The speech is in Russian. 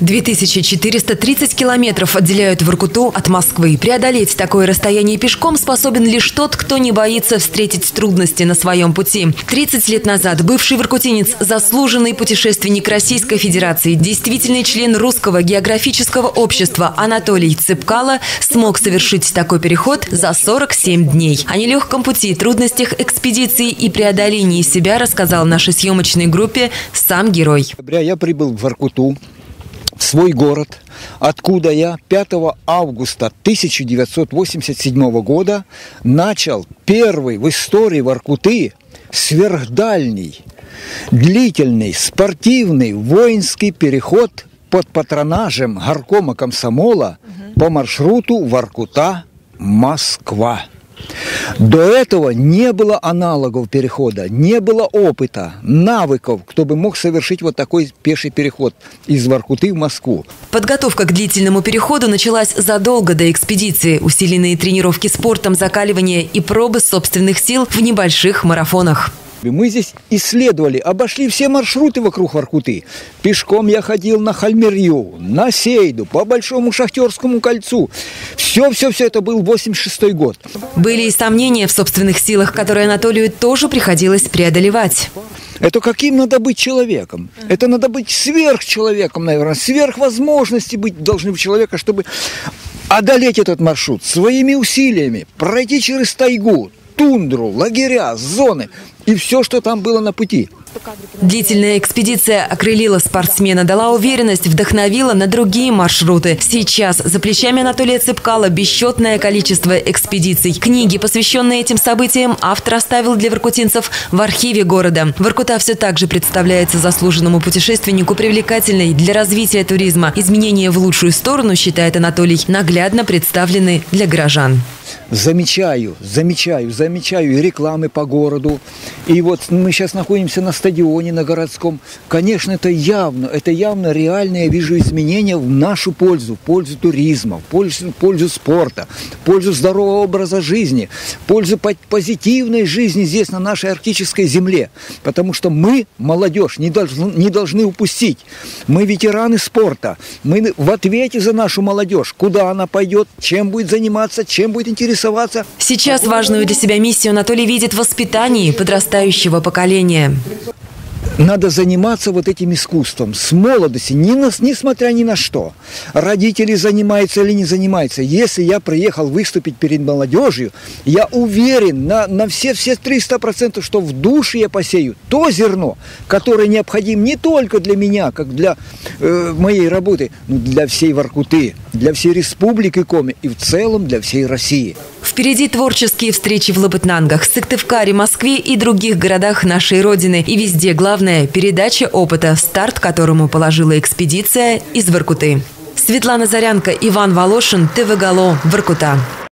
2430 километров отделяют Воркуту от Москвы. Преодолеть такое расстояние пешком способен лишь тот, кто не боится встретить трудности на своем пути. 30 лет назад бывший воркутинец, заслуженный путешественник Российской Федерации, действительный член Русского географического общества Анатолий Цепкало смог совершить такой переход за 47 дней. О нелегком пути, трудностях экспедиции и преодолении себя рассказал нашей съемочной группе сам герой. Я прибыл в Воркуту, в свой город, откуда я 5 августа 1987 года начал первый в истории Воркуты сверхдальний, длительный, спортивный воинский переход под патронажем горкома комсомола по маршруту Воркута-Москва. До этого не было аналогов перехода, не было опыта, навыков, кто бы мог совершить вот такой пеший переход из Воркуты в Москву. Подготовка к длительному переходу началась задолго до экспедиции. Усиленные тренировки спортом, закаливание и пробы собственных сил в небольших марафонах. Мы здесь исследовали, обошли все маршруты вокруг Воркуты. Пешком я ходил на Хальмерью, на Сейду, по Большому Шахтерскому кольцу. Все это был 86-й год. Были и сомнения в собственных силах, которые Анатолию тоже приходилось преодолевать. Это каким надо быть человеком? Это надо быть сверхчеловеком, наверное. Сверхвозможности быть должны у человека, чтобы одолеть этот маршрут своими усилиями, пройти через тайгу, тундру, лагеря, зоны и все, что там было на пути. Длительная экспедиция окрылила спортсмена, дала уверенность, вдохновила на другие маршруты. Сейчас за плечами Анатолия Цепкало бесчетное количество экспедиций. Книги, посвященные этим событиям, автор оставил для воркутинцев в архиве города. Воркута все так же представляется заслуженному путешественнику привлекательной для развития туризма. Изменения в лучшую сторону, считает Анатолий, наглядно представлены для горожан. Замечаю и рекламы по городу. И вот мы сейчас находимся на стадионе, на городском. Конечно, это явно реально я вижу изменения в нашу пользу, в пользу туризма, в пользу спорта, в пользу здорового образа жизни, в пользу позитивной жизни здесь, на нашей арктической земле. Потому что мы, молодежь, не должны упустить. Мы ветераны спорта. Мы в ответе за нашу молодежь. Куда она пойдет, чем будет заниматься, чем будет интересоваться. Сейчас важную для себя миссию Анатолий видит в воспитании подрастающего поколения. Надо заниматься вот этим искусством с молодости, несмотря ни на что. Родители занимаются или не занимаются. Если я приехал выступить перед молодежью, я уверен на все 300%, что в душе я посею то зерно, которое необходимо не только для меня, как для моей работы, но для всей Воркуты, для всей республики Коми и в целом для всей России. Впереди творческие встречи в Лабытнангах, Сыктывкаре, Москве и других городах нашей Родины. И везде главное – передача опыта, старт которому положила экспедиция из Воркуты. Светлана Зарянко, Иван Волошин, ТВ Гало, Воркута.